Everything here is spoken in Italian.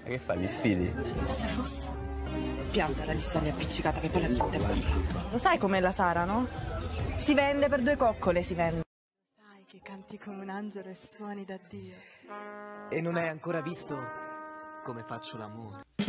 E che fai, gli sfidi? Ma se fosse? Pianta la lista lì appiccicata che poi la gente parla. Lo sai com'è la Sara, no? Si vende per 2 coccole, si vende. Sai che canti come un angelo e suoni da Dio. E non hai ancora visto come faccio l'amore.